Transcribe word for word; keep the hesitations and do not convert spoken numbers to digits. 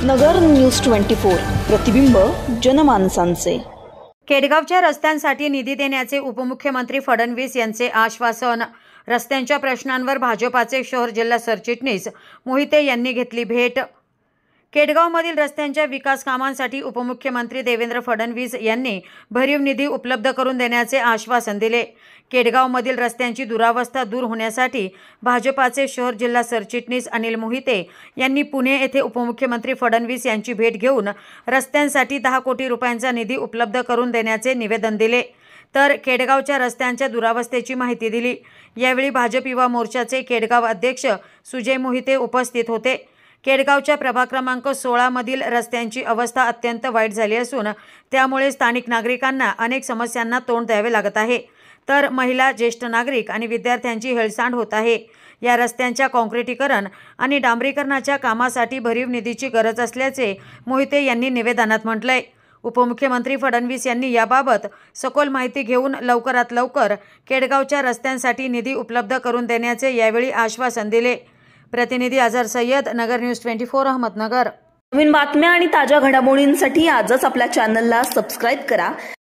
नगर news twenty four, प्रतिबिंब जनमानसांचे। केडगावच्या रस्त्यांसाठी निधी देण्याचे उपमुख्यमंत्री फडणवीस यांचे आश्वासन। रस्त्यांच्या प्रश्नांवर भाजपाचे शहर जिल्हा सरचिटणीस मोहिते यांनी घेतली भेट। केडगावमधील रस्त्यांच्या विकास कामांसाठी उपमुख्यमंत्री देवेंद्र फडणवीस यांनी भरीव निधी उपलब्ध करून देण्याचे आश्वासन दिले। केडगावमधील रस्त्यांची दुरावस्था दूर होण्यासाठी भाजपाचे शहर जिल्हा सरचिटणीस अनिल मोहिते यांनी पुणे येथे उपमुख्यमंत्री फडणवीस यांची भेट घेऊन रस्त्यांसाठी दहा कोटी रुपयांचा निधी उपलब्ध करून देण्याचे निवेदन दिले, तर केडगावच्या रस्त्यांच्या दुरावस्थेची माहिती दिली। यावेळी भाजप युवा मोर्चाचे केडगाव अध्यक्ष सुजय मोहिते उपस्थित होते। केडगावच्या प्रभाग क्रमांक सोळा मधील रस्त्यांची अवस्था अत्यंत वाईट झाली असून त्यामुळे स्थानिक नागरिकांना अनेक समस्यांना तोंड द्यावे लागत आहे, तर महिला, ज्येष्ठ नागरिक आणि विद्यार्थ्यांची हेळसांड होत आहे। या रस्त्यांच्या काँक्रिटीकरण आणि डांबरीकरणाच्या कामासाठी भरीव निधीची गरज असल्याचे मोहिते यांनी निवेदनात म्हटलंय। उपमुख्यमंत्री फडणवीस यांनी याबाबत सखोल माहिती घेऊन लवकरात लवकर केडगावच्या रस्त्यांसाठी निधी उपलब्ध करून देण्याचे यावेळी आश्वासन दिले। प्रतिनिधी Azhar Sayyad, Nagar news twenty four, Ahmednagar. नवीन बातम्या आणि ताज्या घडामोडींसाठी आजच आपल्या चॅनलला सबस्क्राइब करा।